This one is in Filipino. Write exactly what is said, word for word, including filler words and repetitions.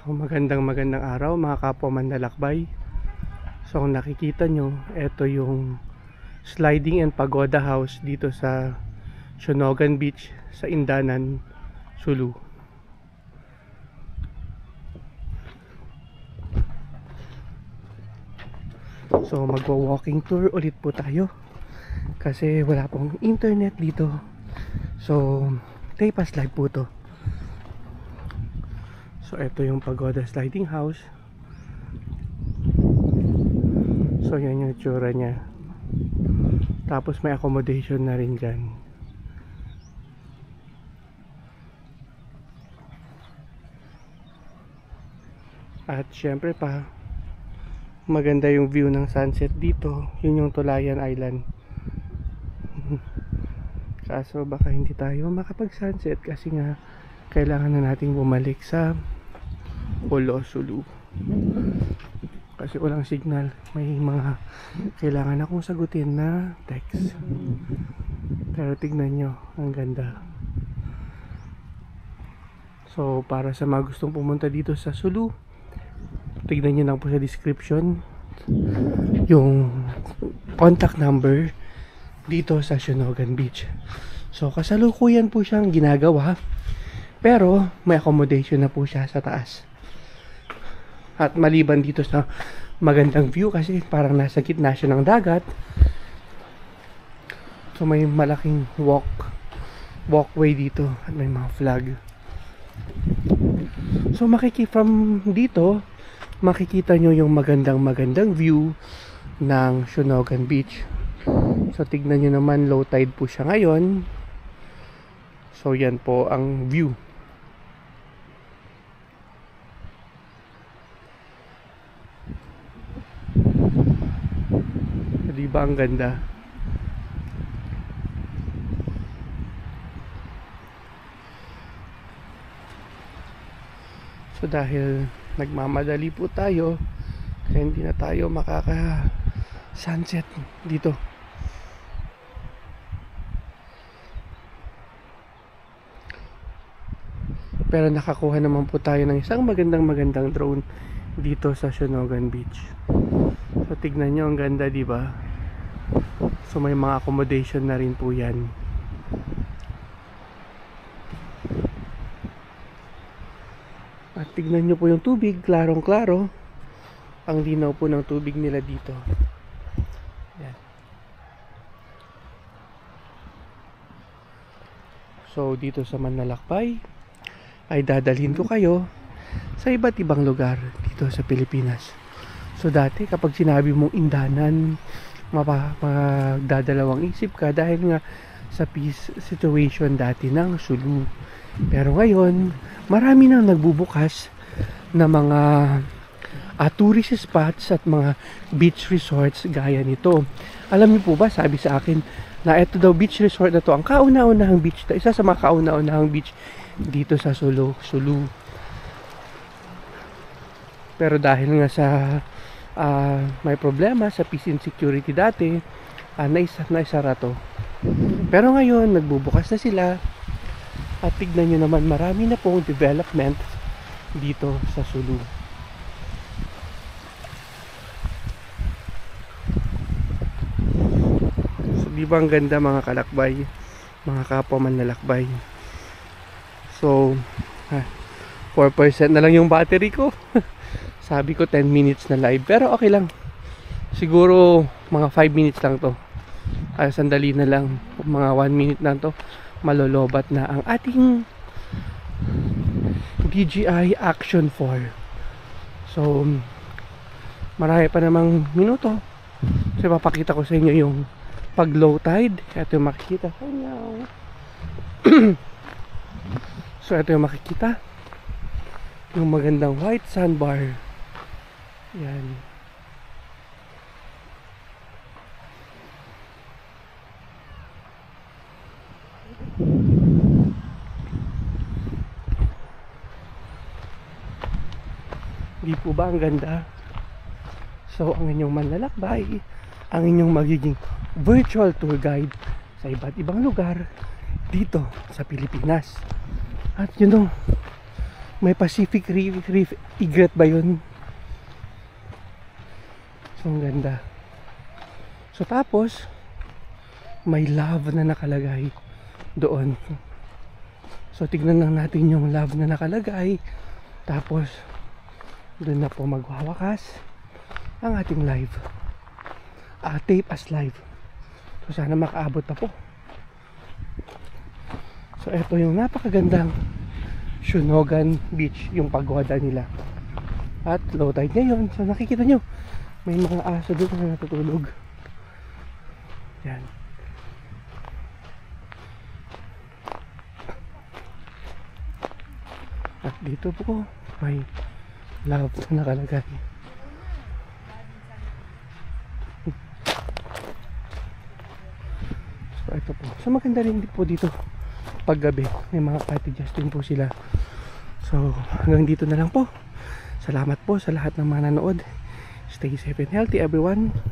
So magandang magandang araw mga kapwa manlalakbay. So kung nakikita nyo, ito yung sliding and pagoda house dito sa Sionogan Beach sa Indanan, Sulu. So magwa-walking tour ulit po tayo kasi wala pong internet dito. So day pass live po to. So ito yung pagoda sliding house. So yan yung itsura niya. Tapos may accommodation na rin dyan. At syempre pa, maganda yung view ng sunset dito. Yun yung Tulayan Island. Kaso baka hindi tayo makapag sunset kasi nga kailangan na nating bumalik sa Pulo, Sulu. Kasi walang signal. May mga kailangan akong sagutin na text. Pero tignan nyo, ang ganda. So para sa mga gustong pumunta dito sa Sulu, tignan nyo lang po sa description yung contact number dito sa Sionogan Beach. So kasalukuyan po siyang ginagawa, pero may accommodation na po siya sa taas. At maliban dito sa magandang view kasi parang nasa gitna siya ng dagat, so may malaking walk walkway dito at may mga flag. So makiki from dito makikita nyo yung magandang magandang view ng Sionogan Beach. So tignan nyo naman, low tide po siya ngayon. So yan po ang view. Diba ang ganda? So dahil nagmamadali po tayo, kaya hindi na tayo makaka sunset dito. Pero nakakuha naman po tayo ng isang magandang magandang drone dito sa Sionogan Beach. So tignan nyo, ang ganda, diba? So may mga accommodation na rin po yan. At tignan nyo po yung tubig, klarong klaro. Ang linaw po ng tubig nila dito. Yan. So dito sa Manlalakbay ay dadalhin ko kayo sa iba't ibang lugar dito sa Pilipinas. So dati kapag sinabi mong Indanan, magdadalawang isip ka dahil nga sa peace situation dati ng Sulu. Pero ngayon, marami nang nagbubukas na mga uh, tourist spots at mga beach resorts gaya nito. Alam niyo po ba, sabi sa akin na ito daw beach resort na to ang kauna-unahang beach, isa sa mga kauna-unahang beach dito sa Sulu, Sulu. Pero dahil nga sa uh, may problema sa peace and security dati, uh, naisa, naisara to. Pero ngayon, nagbubukas na sila. At tignan nyo naman, marami na pong development dito sa Sulu. So, di ba ang ganda mga kalakbay, mga kapwa manlalakbay. So ah, four percent na lang yung battery ko. Sabi ko ten minutes na live, pero okay lang. Siguro mga five minutes lang to. Ay, sandali na lang, mga one minute na to, malolobat na ang ating D J I Action four. So marami pa namang minuto. So papakita ko sa inyo yung pag low tide. Ito yung makikita. So ito yung makikita, yung magandang white sandbar. Yan. Di po ba ang ganda? So ang inyong manlalakbay, ang inyong magiging virtual tour guide sa iba't ibang lugar dito sa Pilipinas. At you know, May Pacific Reef, Reef Egret ba yun? So ang ganda. So tapos may love na nakalagay doon. So tignan lang natin yung love na nakalagay. Tapos doon na po magwawakas ang ating live. Ah, tape as live. So sana makaabot na po. So ito yung napakagandang Sunogan Beach, yung pagoda nila. At low tide ngayon. So nakikita nyo, may mga aso doon na natutulog. Yan. At dito po may love na nakalagay. So ito po. So maganda rin po dito paggabi. May mga cottages din po sila. So hanggang dito na lang po. Salamat po sa lahat ng mga nanood. Stay safe and healthy everyone.